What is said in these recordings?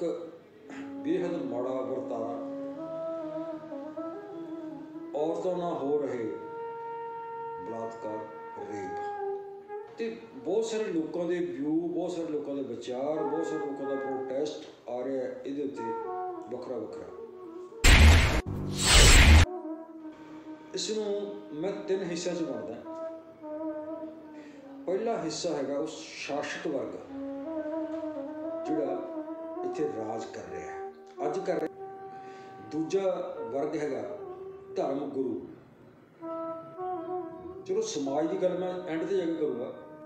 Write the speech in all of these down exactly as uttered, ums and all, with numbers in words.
एक बेहद माड़ा वरतारा औरतों ना हो रहे बलात्कार रेप ਤੇ बहुत सारे लोगों के व्यू बहुत सारे लोगों के विचार बहुत सारे लोगों का प्रोटेस्ट आ रहा है ये वखरा वखरा। इसनों मैं तीन हिस्सों च बनता। पहला हिस्सा है उस शासक वर्ग जिहड़ा इत्थे राज कर रहा है अज कर रहा। दूजा वर्ग है धर्म गुरु। चलो समाज की गल मैं एंड ते जाके करूँगा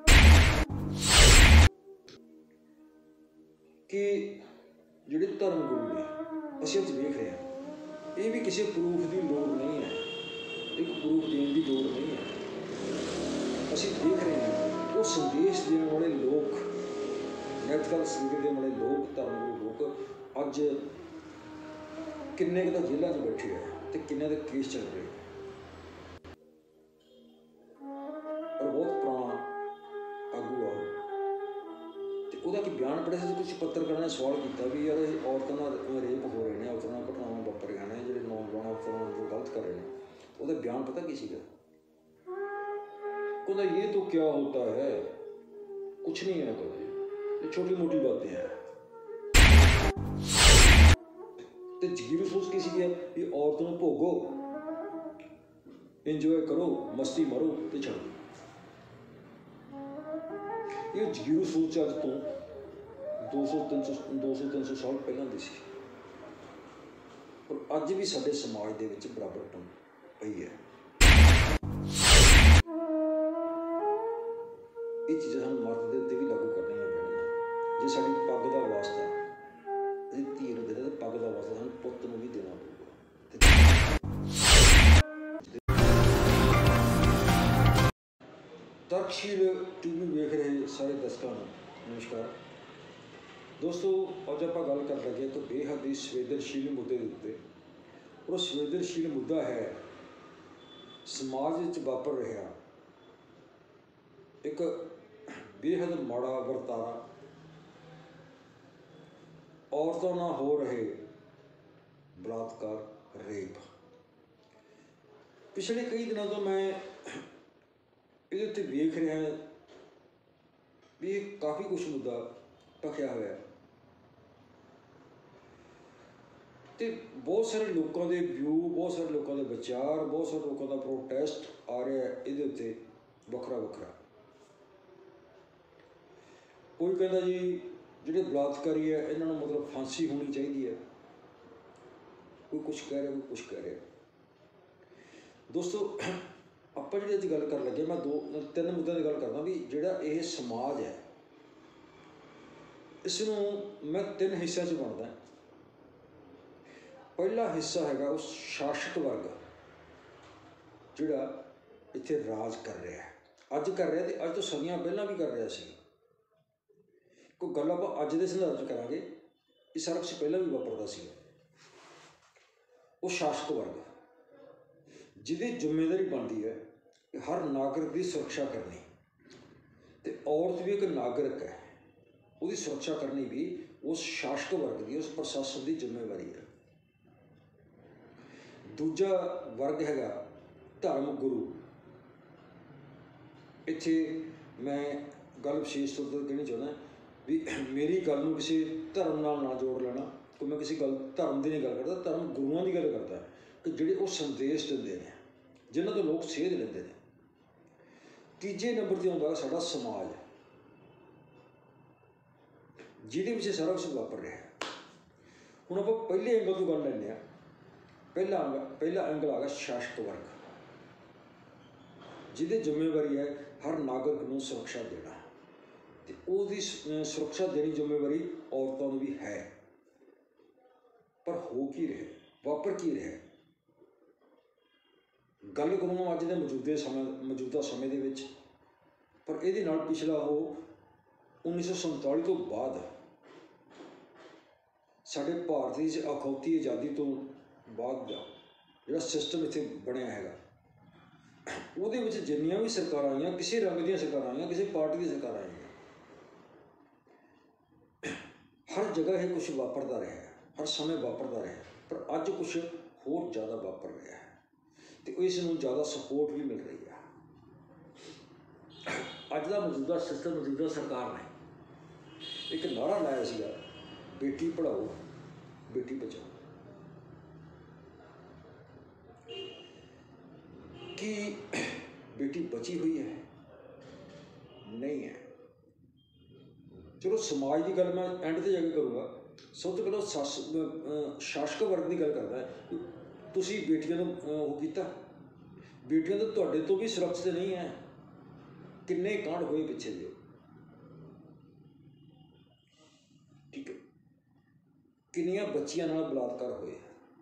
कि जिहड़े धर्म गुरु ने असीं अज वेख रहे हैं ये भी किसी प्रूफ की लोड़ नहीं है, एक प्रूफ देने की लोड़ नहीं है। असीं देख रहे हैं वो संदेश देने वाले लोग नैतिकल संदेश देने वाले लोग धर्म गुरु लोग अज किन्ने क तां जेलां 'च बैठे हैं तो किन्ने दे केस चल रहे हैं। और बहुत पुराना आगू आ ਉਹਦਾ ਕਿ ਬਿਆਨ ਪੜ੍ਹੇ ਸੀ। ਕੁਝ ਪੱਤਰਕਾਰਾਂ ਨੇ ਸਵਾਲ ਕੀਤਾ ਵੀ ਯਾਰ ਇਹ ਔਰਤਾਂ ਨਾਲ ਰੇਪ ਹੋ ਰਹੇ ਨੇ, ਔਰਤਾਂ ਨਾਲ ਘਟਨਾਵਾਂ ਵਾਪਰ ਰਹੀਆਂ ਨੇ, ਜਿਹੜੇ ਨੌਜਵਾਨ ਔਰਤਾਂ ਨਾਲ ਗਲਤ ਕਰ ਰਹੇ ਨੇ। ਉਹਦਾ ਬਿਆਨ ਪਤਾ ਕੀ ਸੀਗਾ? ਕਹਿੰਦਾ ਇਹ ਤਾਂ ਕਿਆ ਹੋਤਾ ਹੈ, ਕੁਛ ਨਹੀਂ ਹੈ, ਕਹਿੰਦਾ ਇਹ ਛੋਟੀ ਮੋਟੀ ਬਾतें हैं। ਤੇ ਜਗੀਰ ਸੋਚ ਕੀ ਸੀਗਾ ਵੀ ਔਰਤਾਂ ਨੂੰ ਭੋਗੋ, ਇੰਜੋਏ ਕਰੋ, ਮਸਤੀ ਮਾਰੋ ਤੇ ਛੱਡ ਦਿਓ। ਇਹ ਜਗੀਰੂ ਸੋਚ ਅੱਜ ਤੋਂ दो सौ तीन सौ दो सौ तीन सौ साल पहलां दी सी, पर अज भी साडे समाज दे विच बराबर टन पई है। ये चीज़ां सानूं मर्द दे उत्ते भी लागू करनियां पैणीआं। जे साडी पग दा वास्ता असीं धी नूं देना ते पग दा वास्ता सानूं पुत्त नूं भी देना पऊगा। तर्कशील टीवी वेख रहे सारे दर्शकों नूं नमस्कार। दोस्तों अज आप गल कर लगे एक बेहद ही संवेदनशील मुद्दे के उत्ते। और संवेदनशील मुद्दा है समाज में वापर रहा एक बेहद माड़ा वरतारा औरतों ना हो रहे बलात्कार रेप। पिछले कई दिनों तो मैं ये उत्ते वेख रहा भी काफ़ी कुछ मुद्दा ढकिया हुआ है। तो बहुत सारे लोगों के व्यू बहुत सारे लोगों के विचार बहुत सारे लोगों का प्रोटेस्ट आ रहा है ये उत्ते वखरा वखरा। कोई कहता जी जिहड़े बलात्कारी है इन्होंने मतलब फांसी होनी चाहिए है, कोई कुछ कह रहा कोई कुछ कह रहा। दोस्तों आप जी गल कर लगे मैं दो तीन मुद्दों की गल करदा भी जिहड़ा ये समाज है इसनों मैं तीन हिस्सों च बनता। पहला हिस्सा है उस शासक वर्ग जिहड़ा इत्थे राज कर रहा है अज कर रहा अज तो सदियां पहलां भी कर रहा सी। कोई गल आप अज के संदर्भ च करांगे ये सारा कुछ पहलां भी वापरदा सी। वो शासक वर्ग जिहदी जिम्मेदारी बनती है कि हर नागरिक की सुरक्षा करनी, तो औरत भी एक नागरिक है, उसकी सुरक्षा करनी भी उस शासक वर्ग की उस प्रशासन की जिम्मेवारी है। दूजा वर्ग है धर्म गुरु। इत्थे मैं गल विशेष तौर पर कहनी चाहना भी मेरी गल नूं किसी धर्म नाल ना जोड़ लेना। तो मैं किसी गल धर्म की नहीं गल करता, धर्म गुरुआं की गल करता कि जिहड़े वो संदेश दिंदे ने जिन्हां तो लोग सेध लैंदे ने। तीजे नंबर ते आउंदा साडा समाज जिहदे विच सारा कुछ वापर रहा है। हुण आपां पहले एंगल तो गल लैंदे आ। पहला पहला एंगल आ गया शासक वर्ग जिहदी जिम्मेवारी है हर नागरिक नूं सुरक्षा देना, तो उसकी सुरक्षा देनी जिम्मेवारी औरतों की भी है। पर हो की रहे वापर की रहे गल करूँ अज के मौजूदे समय मौजूदा समय दे विच, पर इहदे नाल पिछला हो उन्नीस सौ संताली तो बाद साडे भारत की अखौती आज़ादी तो बाद का जिहड़ा सिस्टम इत्थे बनिया है ਉਹਦੇ ਵਿੱਚ जिन्नियां भी सरकार आईयां किसी रंग दी सरकार आईयां किसी पार्टी की सरकार आईयां हर जगह ये कुछ वापरता रहा है, हर समय वापरता रहा, पर अज कुछ होर ज़्यादा वापर रहा है तो इसनूं ज़्यादा सपोर्ट भी मिल रही है। अज का मौजूदा सिस्टम, मौजूदा सरकार ने एक नारा लाया सीगा, बेटी पढ़ाओ बेटी बचाओ, कि बेटी बची हुई है? नहीं है। चलो समाज की गल मैं एंड ते जाके करूँगा। सब तो पहले सस शासक वर्ग की गल करता है, तुसी बेटियां नूं वो कीता, बेटियां तो तुहाडे तो भी सुरक्षित नहीं है। किन्ने कांड होए पिछे जे, ठीक है, किन्नियां बच्चियां नाल बलात्कार होए।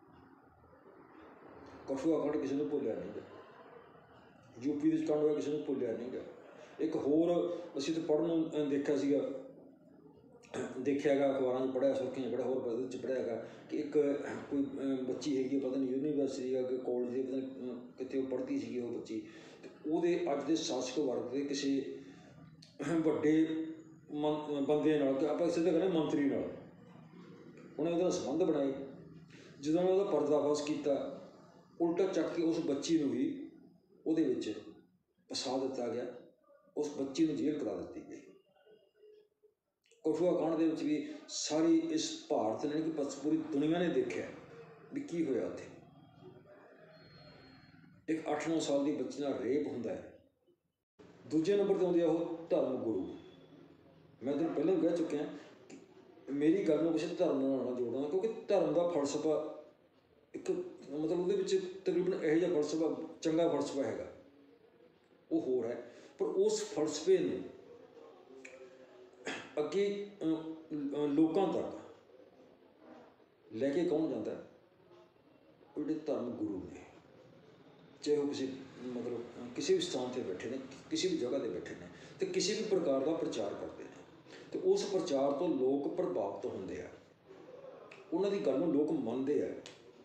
कठुआ कांड किसी ने भुलिया नहीं गा, यूपी विच कांड होया किसी ने भुलिया नहीं गा। एक होर असीं तो पढ़न देखा सीगा, देखिया गा अखबारों पढ़िया, सुर्खियां पढ़िया, होर पढ़िया गा कि एक कोई बच्ची हैगी, पता नहीं यूनीवर्सिटी के कॉलेज के पता नहीं कितने पढ़ती सी वो बच्ची, तो वो अज के शासक वर्ग के किसी ਵੱਡੇ ਬੰਦੇ ਨਾਲ, ਆਪਾਂ ਸਿੱਧੇ ਕਹਿੰਦੇ ਮੰਤਰੀ ਨਾਲ, ਉਹਨੇ ਉਹਦਾ ਸੰਬੰਧ ਬਣਾਏ। ਜਦੋਂ ਉਹਨੇ ਉਹਦਾ ਪਰਦਾਫਾਸ਼ ਕੀਤਾ, ਉਲਟਾ ਚੱਕ ਕੇ ਉਸ ਬੱਚੀ ਨੂੰ ਵੀ ਉਹਦੇ ਵਿੱਚ ਫਸਾ ਦਿੱਤਾ ਗਿਆ, ਉਸ ਬੱਚੀ ਨੂੰ ਜੇਲ੍ਹ ਕਰਾ ਦਿੱਤੀ ਗਈ। ਕਠੂਆ ਕਾਂਡ ਦੇ ਵਿੱਚ ਵੀ ਸਾਰੀ ਇਸ ਭਾਰਤ ਨੇ ਕਿ ਪੂਰੀ ਦੁਨੀਆ ਨੇ ਦੇਖਿਆ ਵੀ ਕੀ ਹੋਇਆ ਉੱਥੇ। ਇੱਕ ਅੱਠ ਨੌ ਸਾਲ ਦੀ ਬੱਚੀ ਨਾਲ ਰੇਪ ਹੁੰਦਾ ਹੈ। ਦੂਜੇ ਨੰਬਰ 'ਤੇ ਆਉਂਦੇ ਆ ਉਹ ਧਰਮ ਗੁਰੂ। ਮੈਂ ਤੈਨੂੰ ਪਹਿਲਾਂ ਵੀ ਕਹਿ ਚੁੱਕਿਆ ਕਿ ਮੇਰੀ ਗੱਲ ਨੂੰ ਕਿਸੇ ਧਰਮ ਨਾਲ ਨਾ ਜੋੜਨਾ, ਕਿਉਂਕਿ ਧਰਮ ਦਾ ਫਲਸਫਾ ਇੱਕ ਮਤਲਬ ਉਹਦੇ ਵਿੱਚ ਤਕਰੀਬਨ ਇਹੋ ਜਿਹਾ ਫਲਸਫਾ, ਚੰਗਾ ਫਲਸਫਾ ਹੈਗਾ, ਉਹ ਹੋਰ ਹੈ। ਪਰ ਉਸ ਫਲਸਫੇ ਨੂੰ ਅੱਗੇ ਲੋਕਾਂ ਤੱਕ ਲੈ ਕੇ ਕੌਣ ਜਾਂਦਾ? ਉਹ ਜਿਹੜੇ ਧਰਮ ਗੁਰੂ ਨੇ, ਚਾਹੇ ਉਹ ਕਿਸੇ ਮਤਲਬ ਕਿਸੇ ਵੀ ਸਥਾਨ 'ਤੇ ਬੈਠੇ ਨੇ, ਕਿਸੇ ਵੀ ਜਗ੍ਹਾ 'ਤੇ ਬੈਠੇ ਨੇ, ਅਤੇ ਕਿਸੇ ਵੀ ਪ੍ਰਕਾਰ ਦਾ ਪ੍ਰਚਾਰ ਕਰਦੇ ਨੇ, ਅਤੇ ਉਸ ਪ੍ਰਚਾਰ ਤੋਂ ਲੋਕ ਪ੍ਰਭਾਵਿਤ ਹੁੰਦੇ ਆ, ਉਹਨਾਂ ਦੀ ਗੱਲ ਨੂੰ ਲੋਕ ਮੰਨਦੇ ਆ।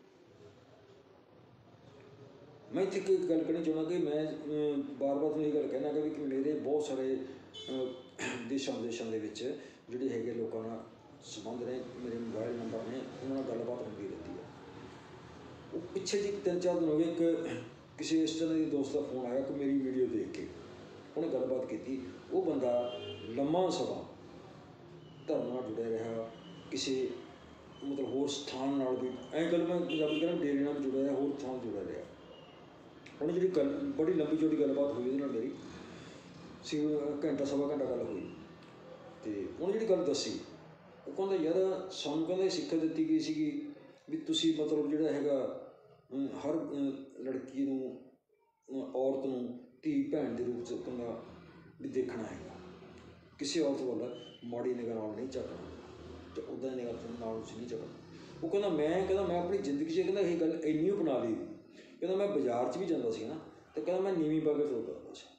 ਮੈਂ ਇੱਥੇ ਇੱਕ ਗੱਲ ਕਰਨੀ ਚਾਹੁੰਦਾ ਕਿ ਮੈਂ ਬਾਰ ਬਾਰ ਤੁਹਾਨੂੰ ਇਹ ਗੱਲ ਕਹਿਣਾ ਕਿ ਵੀ ਮੇਰੇ ਬਹੁਤ ਸਾਰੇ ਦੇਸ਼ਾਂ ਵਿਦੇਸ਼ਾਂ ਦੇ ਵਿੱਚ ਜਿਹੜੇ ਹੈਗੇ ਲੋਕਾਂ ਨਾਲ ਸੰਬੰਧ ਨੇ, ਮੇਰੇ ਮੋਬਾਈਲ ਨੰਬਰ ਨੇ, ਉਹਨਾਂ ਨਾਲ ਗੱਲਬਾਤ ਹੁੰਦੀ ਰਹਿੰਦੀ ਹੈ। ਉਹ ਪਿੱਛੇ ਜਿਹੇ ਤਿੰਨ ਚਾਰ ਦਿਨ ਹੋ ਗਏ, ਇੱਕ ਕਿਸੇ ਇਸ ਤਰ੍ਹਾਂ ਦੇ ਦੋਸਤ ਦਾ ਫੋਨ ਆਇਆ ਕਿ ਮੇਰੀ ਵੀਡੀਓ ਦੇਖ ਕੇ ਉਹਨੇ ਗੱਲਬਾਤ ਕੀਤੀ। ਉਹ ਬੰਦਾ ਲੰਮਾ ਸਮਾਂ ਧਰਮ ਨਾਲ ਜੁੜਿਆ ਰਿਹਾ, ਕਿਸੇ ਮਤਲਬ ਹੋਰ ਸਥਾਨ ਨਾਲ ਵੀ, ਐਂ ਗੱਲ ਮੈਂ ਪੰਜਾਬੀ ਕਹਿੰਦਾ ਡੇਰੇ ਨਾਲ ਵੀ ਜੁੜਿਆ ਰਿਹਾ, ਹੋਰ ਥਾਂ ਜੁੜਿਆ ਰਿਹਾ। ਉਹਨੇ ਜਿਹੜੀ ਗੱਲ ਬੜੀ ਲੰਬੀ ਚੌੜੀ ਗੱਲਬਾਤ ਹੋਈ ਉਹਦੇ ਨਾਲ ਮੇਰੀ ਸੀ, ਘੰਟਾ ਸਵਾ ਘੰਟਾ ਗੱਲ ਹੋਈ, ਅਤੇ ਉਹਨੇ ਜਿਹੜੀ ਗੱਲ ਦੱਸੀ, ਉਹ ਕਹਿੰਦਾ ਯਾਰ ਸਾਨੂੰ ਕਹਿੰਦਾ ਸਿੱਖਿਆ ਦਿੱਤੀ ਗਈ ਸੀਗੀ ਵੀ ਤੁਸੀਂ ਮਤਲਬ ਜਿਹੜਾ ਹੈਗਾ ਹਰ ਲੜਕੀ ਨੂੰ, ਔਰਤ ਨੂੰ ਧੀ ਭੈਣ ਦੇ ਰੂਪ 'ਚ ਕਹਿੰਦਾ ਵੀ ਦੇਖਣਾ ਹੈਗਾ, ਕਿਸੇ ਔਰਤ ਵੱਲ ਮਾੜੀ ਨਿਗਾਹ ਨਾਲ ਨਹੀਂ ਝਾਕਣਾ, ਜਾਂ ਉੱਦਾਂ ਦੀ ਨਿਗਾਹ ਨਾਲ ਤੁਸੀਂ ਨਹੀਂ ਝਾਕਣਾ। ਉਹ ਕਹਿੰਦਾ ਮੈਂ ਕਹਿੰਦਾ ਮੈਂ ਆਪਣੀ ਜ਼ਿੰਦਗੀ 'ਚ ਕਹਿੰਦਾ ਇਹ ਗੱਲ ਇੰਨੀ ਅਪਣਾ ਲਈ, ਕਹਿੰਦਾ ਮੈਂ ਬਾਜ਼ਾਰ 'ਚ ਵੀ ਜਾਂਦਾ ਸੀ ਨਾ, ਅਤੇ ਕਹਿੰਦਾ ਮੈਂ ਨੀਵੀਂ ਪਾ ਕੇ ਤੁਰ ਕਰਦਾ ਸੀ,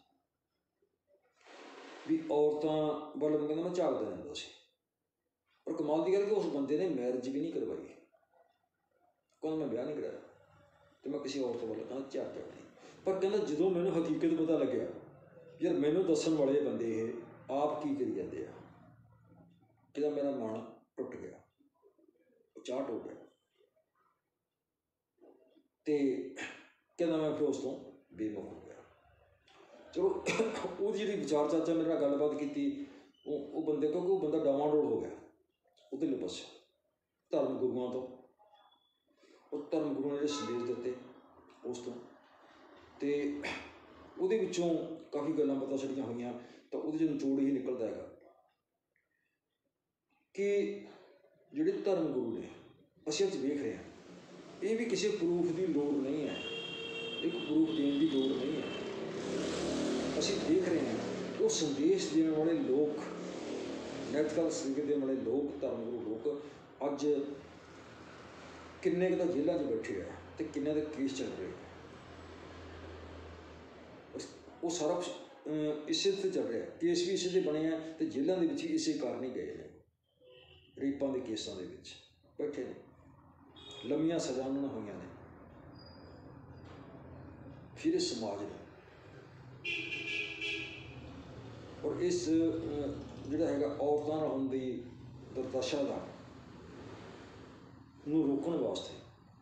ਵੀ ਔਰਤਾਂ ਵੱਲ ਕਹਿੰਦਾ ਮੈਂ ਝਾਕਦਾ ਰਹਿੰਦਾ ਸੀ। ਪਰ ਕਮਾਲ ਦੀ ਗੱਲ ਕਿ ਉਸ ਬੰਦੇ ਨੇ ਮੈਰਿਜ ਵੀ ਨਹੀਂ ਕਰਵਾਈ, ਕਹਿੰਦਾ ਮੈਂ ਵਿਆਹ ਨਹੀਂ ਕਰਾਇਆ ਅਤੇ ਮੈਂ ਕਿਸੇ ਔਰਤ ਵੱਲ ਕਹਿੰਦਾ ਝਾਕਿਆ ਨਹੀਂ। ਪਰ ਕਹਿੰਦਾ ਜਦੋਂ ਮੈਨੂੰ ਹਕੀਕਤ ਪਤਾ ਲੱਗਿਆ ਯਾਰ ਮੈਨੂੰ ਦੱਸਣ ਵਾਲੇ ਬੰਦੇ ਇਹ ਆਪ ਕੀ ਕਰੀ ਜਾਂਦੇ ਆ, ਕਹਿੰਦਾ ਮੇਰਾ ਮਨ ਟੁੱਟ ਗਿਆ, ਉਚਾਟ ਹੋ ਗਿਆ, ਅਤੇ ਕਹਿੰਦਾ ਮੈਂ ਫਿਰ ਉਸ ਤੋਂ ਬੇਮੁਖ ਹੋ ਗਿਆ। ਚਲੋ ਉਹਦੀ ਜਿਹੜੀ ਵਿਚਾਰ ਚਰਚਾ ਮੇਰੇ ਨਾਲ ਗੱਲਬਾਤ ਕੀਤੀ, ਉਹ ਉਹ ਬੰਦੇ ਕਿਉਂਕਿ ਉਹ ਬੰਦਾ ਡਾਵਾਂਡੋਲ ਹੋ ਗਿਆ ਉੱਧਰਲੇ ਪਾਸੇ ਧਰਮ ਗੁਰੂਆਂ ਤੋਂ, ਉਹ ਧਰਮ ਗੁਰੂਆਂ ਨੇ ਜਿਹੜੇ ਸੰਦੇਸ਼ ਦਿੱਤੇ ਉਸ ਤੋਂ, ਅਤੇ ਉਹਦੇ ਵਿੱਚੋਂ ਕਾਫੀ ਗੱਲਾਂ ਪਤਾ ਛੱਡੀਆਂ ਹੋਈਆਂ। ਤਾਂ ਉਹਦੇ 'ਚ ਨਿਚੋੜ ਹੀ ਨਿਕਲਦਾ ਹੈਗਾ ਕਿ ਜਿਹੜੇ ਧਰਮ ਗੁਰੂ ਨੇ ਅਸੀਂ ਅੱਜ ਵੇਖ ਰਹੇ ਹਾਂ, ਇਹ ਵੀ ਕਿਸੇ ਪ੍ਰੂਫ ਦੀ ਲੋੜ ਨਹੀਂ ਹੈ, ਇੱਕ ਪ੍ਰੂਫ ਦੇਣ ਦੀ ਲੋੜ ਨਹੀਂ ਹੈ। ਅਸੀਂ ਦੇਖ ਰਹੇ ਹਾਂ ਉਹ ਸੰਦੇਸ਼ ਦੇਣ ਵਾਲੇ ਲੋਕ, ਨੈਤਿਕਤਾ ਸੰਦੇਸ਼ ਦੇਣ ਵਾਲੇ ਲੋਕ, ਧਰਮ ਗੁਰੂ ਲੋਕ ਅੱਜ ਕਿੰਨੇ ਕੁ ਤਾਂ ਜੇਲ੍ਹਾਂ 'ਚ ਬੈਠੇ ਆ ਅਤੇ ਕਿੰਨੇ ਦੇ ਕੇਸ ਚੱਲ ਰਹੇ। ਉਹ ਸਾਰਾ ਕੁਛ ਇਸੇ 'ਤੇ ਚੱਲ ਰਿਹਾ, ਕੇਸ ਵੀ ਇਸੇ 'ਤੇ ਬਣੇ ਆ, ਅਤੇ ਜੇਲ੍ਹਾਂ ਦੇ ਵਿੱਚ ਵੀ ਇਸੇ ਕਾਰਨ ਹੀ ਗਏ ਨੇ, ਰੇਪਾਂ ਦੇ ਕੇਸਾਂ ਦੇ ਵਿੱਚ ਬੈਠੇ ਨੇ, ਲੰਮੀਆਂ ਸਜ਼ਾ ਉਹਨਾਂ ਨੂੰ ਹੋਈਆਂ ਨੇ। ਫਿਰ ਇਸ ਸਮਾਜ ਨੇ ਔਰ ਇਸ ਜਿਹੜਾ ਹੈਗਾ ਔਰਤਾਂ ਨਾਲ ਹੋਣ ਦੀ ਦੁਰਦਸ਼ਾ ਦਾ ਨੂੰ ਰੋਕਣ ਵਾਸਤੇ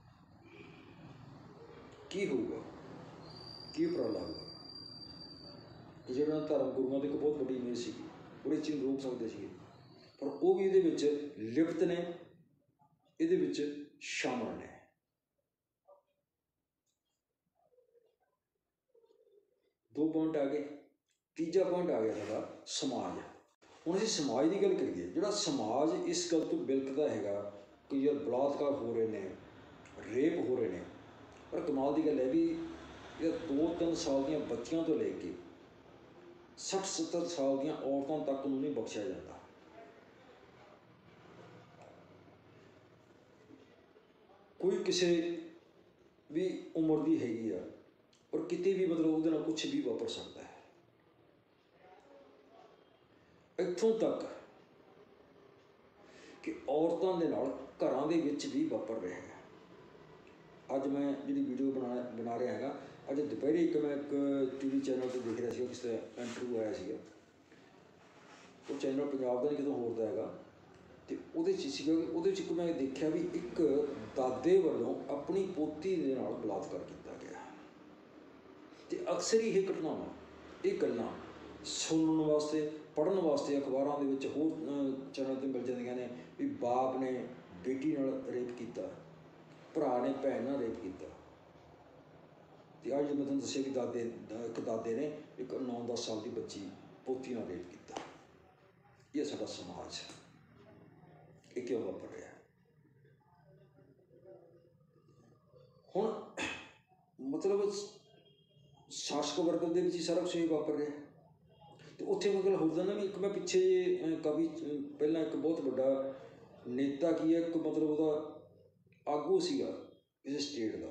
ਕੀ ਹੋਊਗਾ, ਕੀ ਉਪਰਾਲਾ ਹੋਊਗਾ? ਜਿਹੜਾ ਧਰਮ ਗੁਰੂਆਂ ਦੀ ਇੱਕ ਬਹੁਤ ਵੱਡੀ ਇਮੇਜ ਸੀਗੀ, ਉਹ ਇਸ ਚੀਜ਼ ਨੂੰ ਰੋਕ ਸਕਦੇ ਸੀਗੇ, ਪਰ ਉਹ ਵੀ ਇਹਦੇ ਵਿੱਚ ਲਿਪਤ ਨੇ, ਇਹਦੇ ਵਿੱਚ ਸ਼ਾਮਲ ਨੇ। ਦੋ ਪੁਆਇੰਟ ਆ ਗਏ। ਤੀਜਾ ਪੁਆਇੰਟ ਆ ਗਿਆ ਸਾਡਾ ਸਮਾਜ। ਹੁਣ ਅਸੀਂ ਸਮਾਜ ਦੀ ਗੱਲ ਕਰੀਏ, ਜਿਹੜਾ ਸਮਾਜ ਇਸ ਗੱਲ ਤੋਂ ਬਿਲਕਦਾ ਹੈਗਾ ਕਿ ਯਾਰ ਬਲਾਤਕਾਰ ਹੋ ਰਹੇ ਨੇ, ਰੇਪ ਹੋ ਰਹੇ ਨੇ, ਪਰ ਕਮਾਲ ਦੀ ਗੱਲ ਹੈ ਵੀ ਇਹ ਦੋ ਤਿੰਨ ਸਾਲ ਦੀਆਂ ਬੱਚੀਆਂ ਤੋਂ ਲੈ ਕੇ ਸੱਠ ਸੱਤਰ ਸਾਲ ਦੀਆਂ ਔਰਤਾਂ ਤੱਕ ਨੂੰ ਨਹੀਂ ਬਖਸ਼ਿਆ ਜਾਂਦਾ। ਕੋਈ ਕਿਸੇ ਵੀ ਉਮਰ ਦੀ ਹੈਗੀ ਆ, ਔਰ ਕਿਤੇ ਵੀ ਮਤਲਬ ਉਹਦੇ ਨਾਲ ਕੁਛ ਵੀ ਵਾਪਰ ਸਕਦਾ ਹੈ। ਇੱਥੋਂ ਤੱਕ ਕਿ ਔਰਤਾਂ ਦੇ ਨਾਲ ਘਰਾਂ ਦੇ ਵਿੱਚ ਵੀ ਵਾਪਰ ਰਿਹਾ ਹੈ। ਅੱਜ ਮੈਂ ਜਿਹੜੀ ਵੀਡੀਓ ਬਣਾ ਬਣਾ ਰਿਹਾ ਹੈਗਾ, ਅੱਜ ਦੁਪਹਿਰੇ ਇੱਕ ਮੈਂ ਇੱਕ ਟੀ ਵੀ ਚੈਨਲ 'ਤੇ ਦੇਖ ਰਿਹਾ ਸੀ, ਕਿਸੇ ਦਾ ਇੰਟਰਵਿਊ ਆਇਆ ਸੀਗਾ। ਉਹ ਚੈਨਲ ਪੰਜਾਬ ਦਾ ਨਹੀਂ ਕਿਤੋਂ ਹੋਰ ਦਾ ਹੈਗਾ, ਅਤੇ ਉਹਦੇ 'ਚ ਸੀਗਾ ਕਿ ਉਹਦੇ 'ਚ ਇੱਕ ਮੈਂ ਦੇਖਿਆ ਵੀ ਇੱਕ ਦਾਦੇ ਵੱਲੋਂ ਆਪਣੀ ਪੋਤੀ ਦੇ ਨਾਲ ਬਲਾਤਕਾਰ ਕੀਤਾ ਗਿਆ। ਅਤੇ ਅਕਸਰ ਹੀ ਇਹ ਘਟਨਾਵਾਂ, ਇਹ ਗੱਲਾਂ ਸੁਣਨ ਵਾਸਤੇ, ਪੜ੍ਹਨ ਵਾਸਤੇ ਅਖਬਾਰਾਂ ਦੇ ਵਿੱਚ, ਹੋਰ ਚੈਨਲ 'ਤੇ ਮਿਲ ਜਾਂਦੀਆਂ ਨੇ ਵੀ ਬਾਪ ਨੇ ਬੇਟੀ ਨਾਲ ਰੇਪ ਕੀਤਾ, ਭਰਾ ਨੇ ਭੈਣ ਨਾਲ ਰੇਪ ਕੀਤਾ। ਅਤੇ ਅੱਜ ਮੈਂ ਤੁਹਾਨੂੰ ਦੱਸਿਆ ਕਿ ਦਾਦੇ ਇੱਕ ਦਾਦੇ ਨੇ ਇੱਕ ਨੌ ਦਸ ਸਾਲ ਦੀ ਬੱਚੀ ਪੋਤੀ ਨਾਲ ਰੇਪ ਕੀਤਾ। ਇਹ ਸਾਡਾ ਸਮਾਜ, ਇਹ ਕਿਉਂ ਵਾਪਰ ਰਿਹਾ? ਹੁਣ ਮਤਲਬ ਸ਼ਾਸਕ ਵਰਗ ਦੇ ਵਿੱਚ ਹੀ ਸਾਰਾ ਕੁਛ ਇਹ ਵਾਪਰ ਰਿਹਾ। ਅਤੇ ਉੱਥੇ ਮੈਂ ਗੱਲ ਹੋਰ ਜਾਂਦਾ ਵੀ ਇੱਕ ਮੈਂ ਪਿੱਛੇ ਜੇ ਕਾਫੀ ਪਹਿਲਾਂ ਇੱਕ ਬਹੁਤ ਵੱਡਾ ਨੇਤਾ ਕੀ ਹੈ, ਇੱਕ ਮਤਲਬ ਉਹਦਾ ਆਗੂ ਸੀਗਾ ਕਿਸੇ ਸਟੇਟ ਦਾ,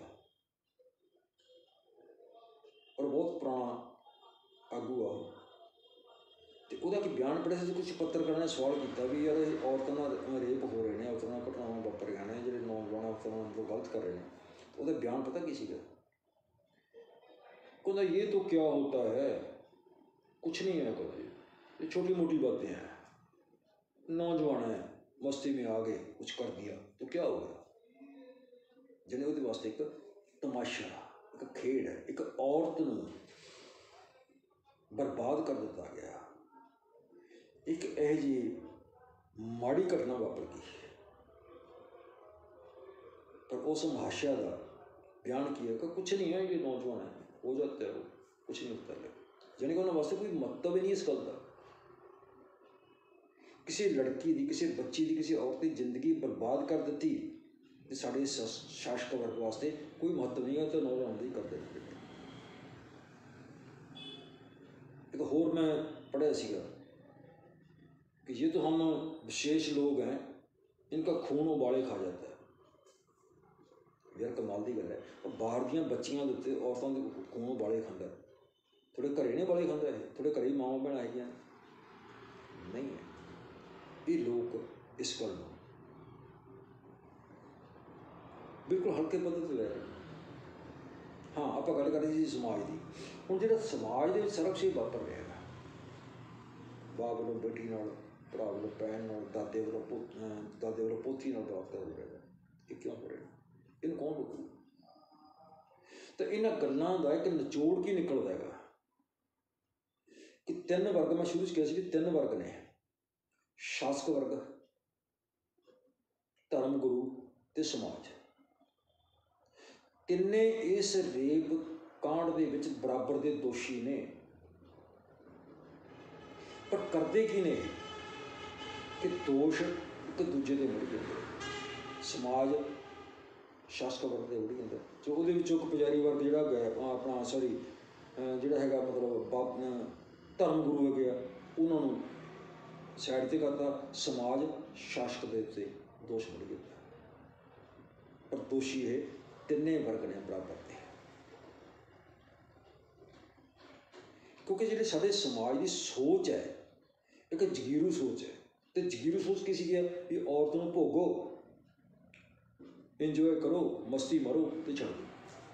ਔਰ ਬਹੁਤ ਪੁਰਾਣਾ ਆਗੂ ਆ ਉਹ। ਅਤੇ ਉਹਦਾ ਕਿ ਬਿਆਨ ਪੜ੍ਹਿਆ ਸੀ, ਕੁਛ ਪੱਤਰਕਾਰਾਂ ਨੇ ਸਵਾਲ ਕੀਤਾ ਵੀ ਯਾਰ ਇਹ ਔਰਤਾਂ ਨਾਲ ਰੇਪ ਹੋ ਰਹੇ ਨੇ, ਔਰਤਾਂ ਨਾਲ ਘਟਨਾਵਾਂ ਵਾਪਰ ਰਹੀਆਂ ਨੇ, ਜਿਹੜੇ ਨੌਜਵਾਨ ਔਰਤਾਂ ਨਾਲ ਮਤਲਬ ਗਲਤ ਕਰ ਰਹੇ ਨੇ। ਉਹਦਾ ਬਿਆਨ ਪਤਾ ਕੀ ਸੀਗਾ? कहता ये तो क्या होता है, कुछ नहीं है, कहता ये छोटी मोटी बातें हैं, नौजवान है मस्ती में आ गए कुछ कर दिया तो क्या हो गया। जिन्हें ਉਹਦੇ ਵਾਸਤੇ ਇੱਕ ਤਮਾਸ਼ਾ, ਇੱਕ ਖੇਡ ਹੈ, ਇੱਕ ਔਰਤ ਨੂੰ ਬਰਬਾਦ ਕਰ ਦਿੱਤਾ ਗਿਆ। ਇੱਕ ਇਹ ਜਿਹੀ ਮਾੜੀ ਘਟਨਾ ਵਾਪਰ ਗਈ, पर उस हाशिया का बयान किया कि कुछ नहीं है, ये नौजवान है, हो जाता है, वो कुछ नहीं होता है। यानी कि उन्होंने वास्ते कोई मतलब ही नहीं इस गल का। किसी लड़की की, किसी बच्ची की, किसी औरत की जिंदगी बर्बाद कर दी तो साढ़े शासक वर्ग वास्ते कोई महत्व नहीं है, तो नौजवान ही कर देते। एक होर मैं पढ़ा सीगा कि ये तो हम विशेष लोग हैं, इनका खून उबाले खा जाता है। यार कमाल की गल है, और बाहर दियाँ बच्चियां के उत्ते औरतों के खून उबाले खांदा, थोड़े घरे ने उबाले खांदा है, थोड़े घरे मावां भैणां हैगियां नहीं है। ये लोग इस गल नूं बिल्कुल हल्के पद्धर ते ले रहे हैं। हाँ, आपां गल कर रहे सी समाज की। हुण जिहड़ा समाज दे विच सारा कुछ वापर रहा है, बाप वालों बेटी नाल, भरा वालों भैन नाल, दादे वालों पोत दादे वालों पोती नाल बलात्कार हो रहा है, ये क्यों हो रहा है? इन्हूं कौन रोकू? तो इन्हां गल्लां दा एक निचोड़ की निकलदा है कि तीन वर्ग, मैं शुरू च कहा कि तीन वर्ग ने, शासक वर्ग, धर्म गुरु ते समाज। तिन्ने इस रेप कांड दे विच बराबर दे दोषी ने, पर करदे की ने कि दोष एक दूजे दे मुड़ जांदे। समाज शासक वर्ग के उड़ी जाता, जो वो एक पुजारी वर्ग जोड़ा गया अपना, सॉरी जोड़ा है मतलब बाप धर्म गुरु है गया, उन्होंने साइड से करता, समाज शासक के उत्ते दोष मुड़ गया। पर दोषी ये तिन्ने वर्ग ने बराबर के, क्योंकि जो साढ़े समाज की सोच है एक जगीरू सोच है। तो जगीरू सोच की सी भी औरत को भोगो, इंजॉय करो, मस्ती मारो तो छड़ दो।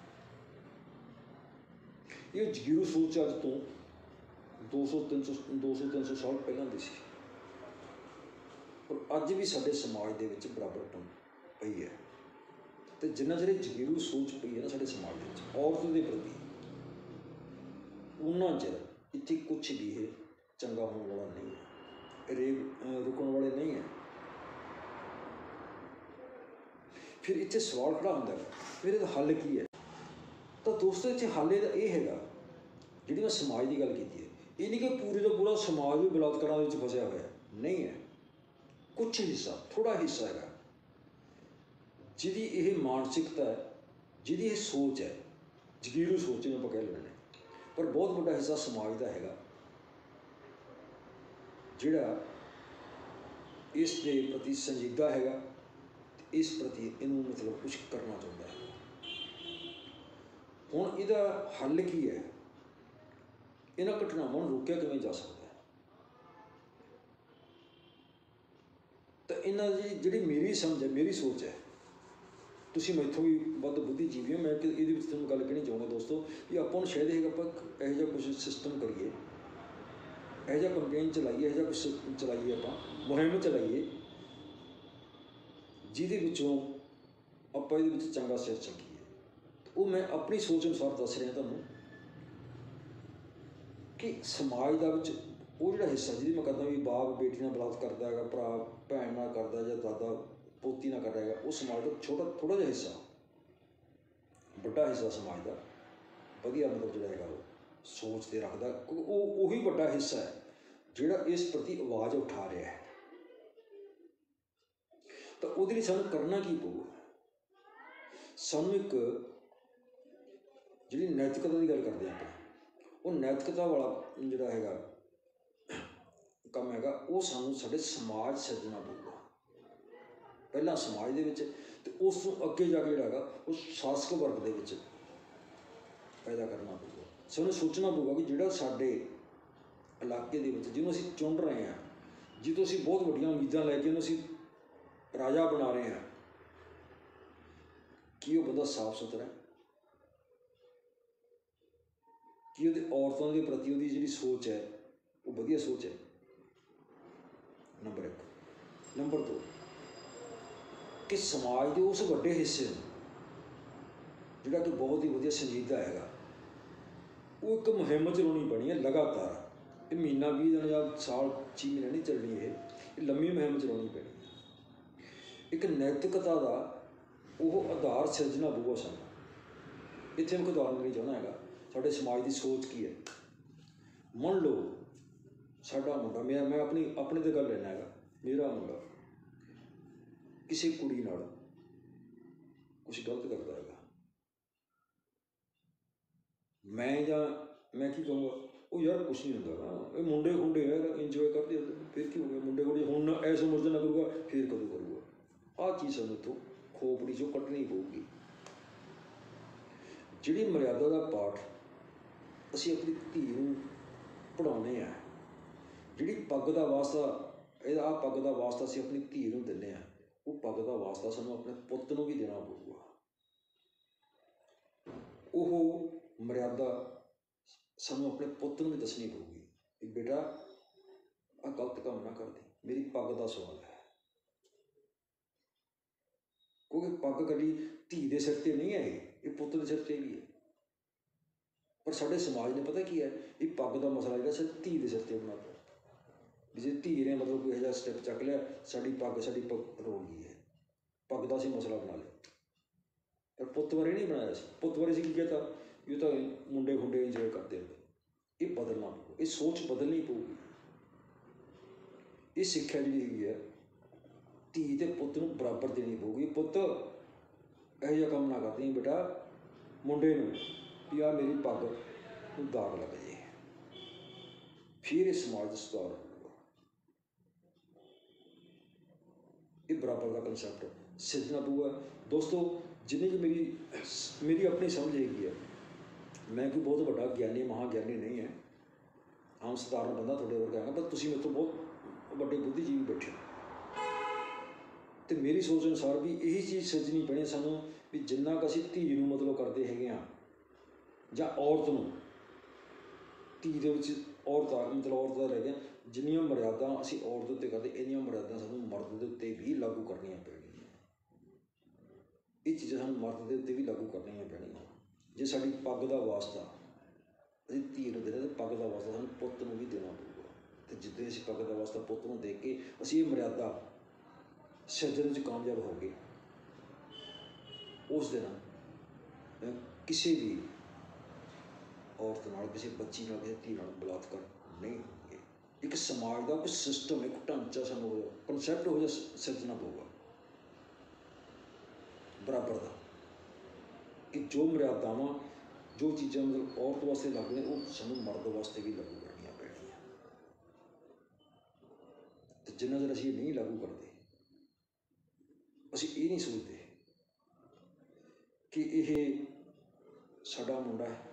ये जगीरू सोच अज तो दो सौ तीन सौ दो सौ तीन सौ साल पहलों की सी, और अज भी साडे समाज दे विच बराबरपन ਪਈ ਹੈ। ਅਤੇ ਜਿੰਨਾ ਚਿਰ ਜਗੀਰੂ ਸੋਚ ਪਈ ਹੈ ਨਾ ਸਾਡੇ ਸਮਾਜ ਦੇ ਵਿੱਚ ਔਰਤ ਦੇ ਪ੍ਰਤੀ, ਉਹਨਾਂ ਚਿਰ ਇੱਥੇ ਕੁਛ ਵੀ ਇਹ ਚੰਗਾ ਹੋਣ ਵਾਲਾ ਨਹੀਂ ਹੈ, ਰੇਬ ਰੁਕਣ ਵਾਲੇ ਨਹੀਂ ਹੈ। ਫਿਰ ਇੱਥੇ ਸਵਾਲ ਖੜਾ ਹੁੰਦਾ ਹੈ ਫਿਰ ਇਹਦਾ ਹੱਲ ਕੀ ਹੈ? ਤਾਂ ਦੋਸਤੋ ਇੱਥੇ ਹੱਲ ਇਹਦਾ ਇਹ ਹੈਗਾ, ਜਿਹੜੀ ਮੈਂ ਸਮਾਜ ਦੀ ਗੱਲ ਕੀਤੀ ਹੈ, ਇਹ ਨਹੀਂ ਕਿ ਪੂਰੇ ਦਾ ਪੂਰਾ ਸਮਾਜ ਵੀ ਬਲਾਤਕਾਰਾਂ ਦੇ ਵਿੱਚ ਫਸਿਆ ਹੋਇਆ, ਨਹੀਂ ਹੈ। ਕੁਛ ਹਿੱਸਾ, ਥੋੜ੍ਹਾ ਹਿੱਸਾ ਹੈਗਾ ਜਿਹਦੀ ਇਹ ਮਾਨਸਿਕਤਾ ਹੈ, ਜਿਹਦੀ ਇਹ ਸੋਚ ਹੈ, ਜਗੀਰੂ ਸੋਚ ਨੂੰ ਆਪਾਂ ਕਹਿ ਲੈਂਦੇ, ਪਰ ਬਹੁਤ ਵੱਡਾ ਹਿੱਸਾ ਸਮਾਜ ਦਾ ਹੈਗਾ ਜਿਹੜਾ ਇਸ ਦੇ ਪ੍ਰਤੀ ਸੰਜੀਦਾ ਹੈਗਾ, ਇਸ ਪ੍ਰਤੀ ਇਹਨੂੰ ਮਤਲਬ ਕੁਛ ਕਰਨਾ ਚਾਹੁੰਦਾ ਹੈ। ਹੁਣ ਇਹਦਾ ਹੱਲ ਕੀ ਹੈ? ਇਹਨਾਂ ਘਟਨਾਵਾਂ ਨੂੰ ਰੋਕਿਆ ਕਿਵੇਂ ਜਾ ਸਕਦਾ ਹੈ? ਤਾਂ ਇਹਨਾਂ ਦੀ ਜਿਹੜੀ ਮੇਰੀ ਸਮਝ ਹੈ, ਮੇਰੀ ਸੋਚ ਹੈ, ਤੁਸੀਂ ਮੈਥੋਂ ਵੀ ਵੱਧ ਬੁੱਧੀਜੀਵੀ ਹੋ, ਮੈਂ ਕਿ ਇਹਦੇ ਵਿੱਚ ਤੁਹਾਨੂੰ ਗੱਲ ਕਹਿਣੀ ਚਾਹੁੰਦਾ ਦੋਸਤੋ ਵੀ ਆਪਾਂ ਨੂੰ ਸ਼ਾਇਦ ਇਹ ਆਪਾਂ ਇਹੋ ਜਿਹਾ ਕੁਛ ਸਿਸਟਮ ਕਰੀਏ, ਇਹੋ ਜਿਹਾ ਕੰਪੇਨ ਚਲਾਈਏ, ਇਹੋ ਜਿਹਾ ਕੁਛ ਚਲਾਈਏ, ਆਪਾਂ ਮੁਹਿੰਮ ਚਲਾਈਏ ਜਿਹਦੇ ਵਿੱਚੋਂ ਆਪਾਂ ਇਹਦੇ ਵਿੱਚ ਚੰਗਾ ਸਿਰ ਚੱਕੀਏ। ਉਹ ਮੈਂ ਆਪਣੀ ਸੋਚ ਅਨੁਸਾਰ ਦੱਸ ਰਿਹਾ ਤੁਹਾਨੂੰ ਕਿ ਸਮਾਜ ਦਾ ਵਿੱਚ ਉਹ ਜਿਹੜਾ ਹਿੱਸਾ ਜਿਹਦੀ ਮੈਂ ਕਰਦਾ ਵੀ ਬਾਪ ਬੇਟੀ ਨਾਲ ਬਲਾਤ ਕਰਦਾ ਹੈਗਾ, ਭਰਾ ਭੈਣ ਨਾਲ ਕਰਦਾ, ਜਾਂ ਦਾਦਾ ਪੋਤੀ ਨਾਲ ਕਰਦਾ ਹੈਗਾ, ਉਹ ਸਮਾਜ ਦਾ ਛੋਟਾ ਥੋੜ੍ਹਾ ਜਿਹਾ ਹਿੱਸਾ, ਵੱਡਾ ਹਿੱਸਾ ਸਮਾਜ ਦਾ ਵਧੀਆ ਮਤਲਬ ਜਿਹੜਾ ਹੈਗਾ ਉਹ ਸੋਚ 'ਤੇ ਰੱਖਦਾ, ਉਹ ਉਹੀ ਵੱਡਾ ਹਿੱਸਾ ਹੈ ਜਿਹੜਾ ਇਸ ਪ੍ਰਤੀ ਆਵਾਜ਼ ਉਠਾ ਰਿਹਾ ਹੈ। ਤਾਂ ਉਹਦੇ ਲਈ ਸਾਨੂੰ ਕਰਨਾ ਕੀ ਪਊਗਾ? ਸਾਨੂੰ ਇੱਕ ਜਿਹੜੀ ਨੈਤਿਕਤਾ ਦੀ ਗੱਲ ਕਰਦੇ ਆਪਾਂ, ਉਹ ਨੈਤਿਕਤਾ ਵਾਲਾ ਜਿਹੜਾ ਹੈਗਾ ਕੰਮ ਹੈਗਾ, ਉਹ ਸਾਨੂੰ ਸਾਡੇ ਸਮਾਜ ਸਿਰਜਣਾ ਪਊਗਾ, ਪਹਿਲਾਂ ਸਮਾਜ ਦੇ ਵਿੱਚ, ਅਤੇ ਉਸ ਤੋਂ ਅੱਗੇ ਜਾ ਕੇ ਜਿਹੜਾ ਹੈਗਾ ਉਹ ਸ਼ਾਸਕ ਵਰਗ ਦੇ ਵਿੱਚ ਪੈਦਾ ਕਰਨਾ ਪਊਗਾ। ਸਾਨੂੰ ਸੋਚਣਾ ਪਊਗਾ ਕਿ ਜਿਹੜਾ ਸਾਡੇ ਇਲਾਕੇ ਦੇ ਵਿੱਚ ਜਿਹਨੂੰ ਅਸੀਂ ਚੁਣ ਰਹੇ ਹਾਂ, ਜਿਹਤੋਂ ਅਸੀਂ ਬਹੁਤ ਵੱਡੀਆਂ ਉਮੀਦਾਂ ਲੈ ਕੇ ਉਹਨੂੰ ਅਸੀਂ ਰਾਜਾ ਬਣਾ ਰਹੇ ਹਾਂ, ਕੀ ਉਹ ਬੰਦਾ ਸਾਫ਼ ਸੁਥਰਾ ਹੈ? ਕੀ ਉਹਦੇ ਔਰਤਾਂ ਦੇ ਪ੍ਰਤੀ ਉਹਦੀ ਜਿਹੜੀ ਸੋਚ ਹੈ ਉਹ ਵਧੀਆ ਸੋਚ ਹੈ? ਨੰਬਰ ਇੱਕ। ਨੰਬਰ ਦੋ, ਕਿ ਸਮਾਜ ਦੇ ਉਸ ਵੱਡੇ ਹਿੱਸੇ ਨੂੰ ਜਿਹੜਾ ਕਿ ਬਹੁਤ ਹੀ ਵਧੀਆ ਸੰਜੀਦਾ ਹੈਗਾ, ਉਹ ਇੱਕ ਮੁਹਿੰਮ ਚਲਾਉਣੀ ਪੈਣੀ ਹੈ ਲਗਾਤਾਰ। ਇਹ ਮਹੀਨਾ ਵੀਹ ਦਿਨ ਜਾਂ ਸਾਲ ਛੇ ਮਹੀਨੇ ਨਹੀਂ ਚੱਲਣੀ, ਇਹ ਇਹ ਲੰਮੀ ਮੁਹਿੰਮ ਚਲਾਉਣੀ ਪੈਣੀ ਹੈ। ਇੱਕ ਨੈਤਿਕਤਾ ਦਾ ਉਹ ਆਧਾਰ ਸਿਰਜਣਾ ਪਊਗਾ ਸਾਨੂੰ। ਇੱਥੇ ਮੈਂ ਕੋਈ ਉਦਾਹਰਨ ਨਹੀਂ ਚਾਹੁੰਦਾ ਹੈਗਾ, ਸਾਡੇ ਸਮਾਜ ਦੀ ਸੋਚ ਕੀ ਹੈ। ਮੰਨ ਲਓ ਸਾਡਾ ਮੁੰਡਾ, ਮੈਂ ਮੈਂ ਆਪਣੀ ਆਪਣੇ 'ਤੇ ਗੱਲ ਲੈਣਾ ਹੈਗਾ, ਮੇਰਾ ਮੁੰਡਾ ਕਿਸੇ ਕੁੜੀ ਨਾਲ ਕੁਛ ਗਲਤ ਕਰਦਾ ਹੈਗਾ, ਮੈਂ ਜਾਂ ਮੈਂ ਕੀ ਕਹੂੰਗਾ, ਉਹ ਯਾਰ ਕੁਛ ਨਹੀਂ ਹੁੰਦਾ ਨਾ, ਇਹ ਮੁੰਡੇ ਖੁੰਡੇ ਹੈ, ਇੰਜੋਏ ਕਰਦੇ, ਫਿਰ ਕੀ ਹੋ ਗਿਆ? ਮੁੰਡੇ ਖੁੰਡੇ ਹੁਣ ਇਸ ਉਮਰ 'ਚ ਨਾ ਕਰੂਗਾ, ਫਿਰ ਕਦੋਂ ਕਰੂਗਾ? ਆਹ ਚੀਜ਼ ਸਾਨੂੰ ਇੱਥੋਂ ਖੋਪੜੀ 'ਚੋਂ ਕੱਢਣੀ ਪਊਗੀ। ਜਿਹੜੀ ਮਰਿਆਦਾ ਦਾ ਪਾਠ ਅਸੀਂ ਆਪਣੀ ਧੀ ਨੂੰ ਪੜ੍ਹਾਉਂਦੇ ਹਾਂ, ਜਿਹੜੀ ਪੱਗ ਦਾ ਵਾਸਤਾ, ਇਹ ਆਹ ਪੱਗ ਦਾ ਵਾਸਤਾ ਅਸੀਂ ਆਪਣੀ ਧੀ ਨੂੰ ਦਿੰਦੇ ਹਾਂ, ਉਹ ਪੱਗ ਦਾ ਵਾਸਤਾ ਸਾਨੂੰ ਆਪਣੇ ਪੁੱਤ ਨੂੰ ਵੀ ਦੇਣਾ ਪਊਗਾ। ਉਹ ਮਰਿਆਦਾ ਸਾਨੂੰ ਆਪਣੇ ਪੁੱਤ ਨੂੰ ਵੀ ਦੱਸਣੀ ਪਊਗੀ ਕਿ ਬੇਟਾ ਆਹ ਗਲਤ ਕੰਮ ਨਾ ਕਰਦੀ, ਮੇਰੀ ਪੱਗ ਦਾ ਸਵਾਲ ਹੈ। ਕਿਉਂਕਿ ਪੱਗ ਕਦੀ ਧੀ ਦੇ ਸਿਰ 'ਤੇ ਨਹੀਂ ਹੈ, ਇਹ ਇਹ ਪੁੱਤ ਦੇ ਸਿਰ 'ਤੇ ਵੀ ਹੈ। ਪਰ ਸਾਡੇ ਸਮਾਜ ਨੇ ਪਤਾ ਕੀ ਹੈ, ਇਹ ਪੱਗ ਦਾ ਮਸਲਾ ਜਿਹੜਾ ਸਿਰਫ ਧੀ ਦੇ ਸਿਰ 'ਤੇ ਬਣਾ ਪਿਆ ਵੀ ਜੇ ਧੀ ਨੇ ਮਤਲਬ ਕੋਈ ਇਹੋ ਜਿਹਾ ਸਟੈਪ ਚੱਕ ਲਿਆ, ਸਾਡੀ ਪੱਗ ਸਾਡੀ ਪੱਗ ਰੋਲ ਗਈ ਹੈ, ਪੱਗ ਦਾ ਅਸੀਂ ਮਸਲਾ ਬਣਾ ਲਿਆ। ਪਰ ਪੁੱਤ ਬਾਰੇ ਨਹੀਂ ਬਣਾਇਆ ਸੀ। ਪੁੱਤ ਬਾਰੇ ਅਸੀਂ ਕੀ ਕਹਿ ਤਾ, ਇਹ ਤਾਂ ਮੁੰਡੇ ਖੁੰਡੇ ਇੰਜੋਏ ਕਰਦੇ ਹੁੰਦੇ। ਇਹ ਬਦਲਣਾ ਪਊ, ਇਹ ਸੋਚ ਬਦਲਣੀ ਪਊਗੀ। ਇਹ ਸਿੱਖਿਆ ਜਿਹੜੀ ਹੈਗੀ ਹੈ ਧੀ ਅਤੇ ਪੁੱਤ ਨੂੰ ਬਰਾਬਰ ਦੇਣੀ ਪਊਗੀ। ਪੁੱਤ ਇਹੋ ਜਿਹਾ ਕੰਮ ਨਾ ਕਰਦੀ ਬੇਟਾ, ਮੁੰਡੇ ਨੂੰ ਵੀ ਆਹ ਮੇਰੀ ਪੱਗ ਨੂੰ ਦਾਗ ਲੱਗ ਜੇ, ਫਿਰ ਇਹ ਸਮਾਜ ਦਾ ਸੁਧਾਰ ਹੋਊਗਾ। ਇਹ ਬਰਾਬਰ ਦਾ ਕੰਸੈਪਟ ਸਿਰਜਣਾ ਪਊਗਾ। ਦੋਸਤੋ, ਜਿੰਨੀ ਕਿ ਮੇਰੀ ਮੇਰੀ ਆਪਣੀ ਸਮਝ ਹੈਗੀ ਹੈ, ਮੈਂ ਕੋਈ ਬਹੁਤ ਵੱਡਾ ਗਿਆਨੀ ਮਹਾਂਗਿਆਨੀ ਨਹੀਂ ਹੈ, ਆਮ ਸਧਾਰਨ ਬੰਦਾ ਤੁਹਾਡੇ ਵਰਗਾ ਹੈਗਾ, ਪਰ ਤੁਸੀਂ ਮੇਰੇ ਤੋਂ ਬਹੁਤ ਵੱਡੇ ਬੁੱਧੀਜੀਵੀ ਬੈਠੇ ਹੋ। ਅਤੇ ਮੇਰੀ ਸੋਚ ਅਨੁਸਾਰ ਵੀ ਇਹੀ ਚੀਜ਼ ਸਿਰਜਣੀ ਪੈਣੀ ਸਾਨੂੰ ਵੀ ਜਿੰਨਾ ਕੁ ਅਸੀਂ ਧੀ ਨੂੰ ਮਤਲਬ ਕਰਦੇ ਹੈਗੇ ਹਾਂ, ਜਾਂ ਔਰਤ ਨੂੰ, ਧੀ ਦੇ ਵਿੱਚ ਔਰਤ ਆ ਮਤਲਬ ਔਰਤ ਦਾ ਰਹਿ ਗਿਆ, ਜਿੰਨੀਆਂ ਮਰਿਆਦਾ ਅਸੀਂ ਔਰਤ ਉੱਤੇ ਕਰਦੇ, ਇੰਨੀਆਂ ਮਰਿਆਦਾ ਸਾਨੂੰ ਮਰਦ ਦੇ ਉੱਤੇ ਵੀ ਲਾਗੂ ਕਰਨੀਆਂ ਪੈਣਗੀਆਂ। ਇਹ ਚੀਜ਼ਾਂ ਸਾਨੂੰ ਮਰਦ ਦੇ ਉੱਤੇ ਵੀ ਲਾਗੂ ਕਰਨੀਆਂ ਪੈਣੀਆਂ। ਜੇ ਸਾਡੀ ਪੱਗ ਦਾ ਵਾਸਤਾ ਅਸੀਂ ਧੀ ਨੂੰ ਦੇਣਾ, ਤਾਂ ਪੱਗ ਦਾ ਵਾਸਤਾ ਸਾਨੂੰ ਪੁੱਤ ਨੂੰ ਵੀ ਦੇਣਾ ਪਊਗਾ। ਅਤੇ ਜਿੱਦਾਂ ਅਸੀਂ ਪੱਗ ਦਾ ਵਾਸਤਾ ਪੁੱਤ ਨੂੰ ਦੇ ਕੇ ਅਸੀਂ ਇਹ ਮਰਿਆਦਾ ਸਿਰਜਣ ਵਿੱਚ ਕਾਮਯਾਬ ਹੋ ਗਏ, ਉਸ ਦਿਨ ਕਿਸੇ ਵੀ ਔਰਤ ਨਾਲ, ਕਿਸੇ ਬੱਚੀ ਨਾਲ, ਕਿਸੇ ਧੀ ਨਾਲ ਬਲਾਤਕਾਰ ਨਹੀਂ ਹੋਣਗੇ। ਇੱਕ ਸਮਾਜ ਦਾ ਕੋਈ ਸਿਸਟਮ, ਇੱਕ ਢਾਂਚਾ ਸਾਨੂੰ ਹੋ ਕਨਸੈਪਟ ਹੋ ਜਾ ਸਿਰਜਣਾ ਪਊਗਾ ਬਰਾਬਰ ਦਾ, ਕਿ ਜੋ ਮਰਿਆਦਾਵਾਂ, ਜੋ ਚੀਜ਼ਾਂ ਮਤਲਬ ਔਰਤ ਵਾਸਤੇ ਲਾਗੂ ਨੇ, ਉਹ ਸਾਨੂੰ ਮਰਦ ਵਾਸਤੇ ਵੀ ਲਾਗੂ ਕਰਨੀਆਂ ਪੈਣੀਆਂ। ਅਤੇ ਜਿੰਨਾ ਚਿਰ ਅਸੀਂ ਇਹ ਨਹੀਂ ਲਾਗੂ ਕਰਦੇ, ਅਸੀਂ ਇਹ ਨਹੀਂ ਸੋਚਦੇ ਕਿ ਇਹ ਸਾਡਾ ਮੁੰਡਾ ਹੈ,